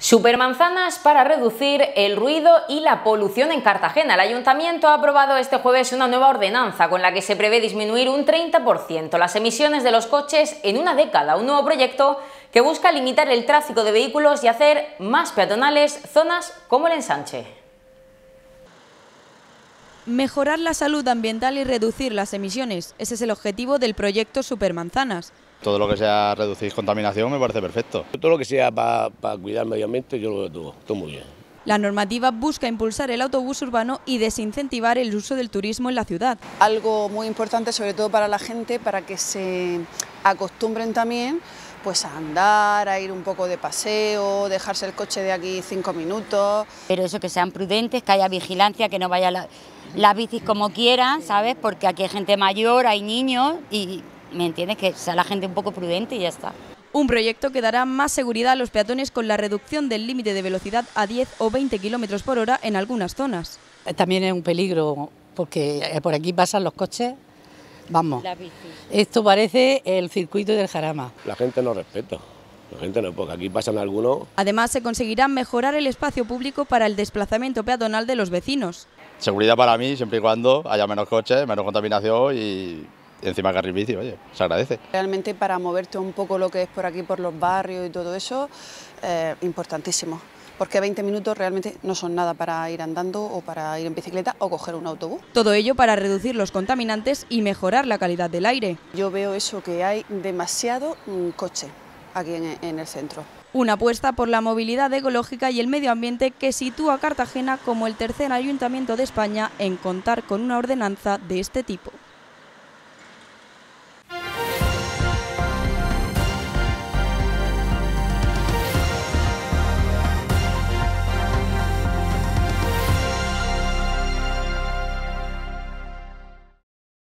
Supermanzanas para reducir el ruido y la polución en Cartagena. El Ayuntamiento ha aprobado este jueves una nueva ordenanza con la que se prevé disminuir un 30% las emisiones de los coches en una década. Un nuevo proyecto que busca limitar el tráfico de vehículos y hacer más peatonales zonas como el Ensanche. Mejorar la salud ambiental y reducir las emisiones. Ese es el objetivo del proyecto Supermanzanas. Todo lo que sea reducir contaminación me parece perfecto. Todo lo que sea para cuidar el medio ambiente yo lo veo todo muy bien. La normativa busca impulsar el autobús urbano y desincentivar el uso del turismo en la ciudad. Algo muy importante sobre todo para la gente, para que se acostumbren también pues a andar, a ir un poco de paseo, dejarse el coche de aquí 5 minutos. Pero eso, que sean prudentes, que haya vigilancia, que no vayan las bicis como quieran, ¿sabes? Porque aquí hay gente mayor, hay niños y, ¿me entiendes? Que sea la gente un poco prudente y ya está. Un proyecto que dará más seguridad a los peatones con la reducción del límite de velocidad a 10 o 20 km por hora en algunas zonas. También es un peligro porque por aquí pasan los coches, vamos, esto parece el circuito del Jarama. La gente no respeta, la gente no, porque aquí pasan algunos. Además se conseguirá mejorar el espacio público para el desplazamiento peatonal de los vecinos. Seguridad para mí, siempre y cuando haya menos coches, menos contaminación y encima carril bici, oye, se agradece. Realmente para moverte un poco lo que es por aquí, por los barrios y todo eso, importantísimo. Porque 20 minutos realmente no son nada para ir andando o para ir en bicicleta o coger un autobús. Todo ello para reducir los contaminantes y mejorar la calidad del aire. Yo veo eso, que hay demasiado coche aquí en el centro. Una apuesta por la movilidad ecológica y el medio ambiente que sitúa a Cartagena como el tercer ayuntamiento de España en contar con una ordenanza de este tipo.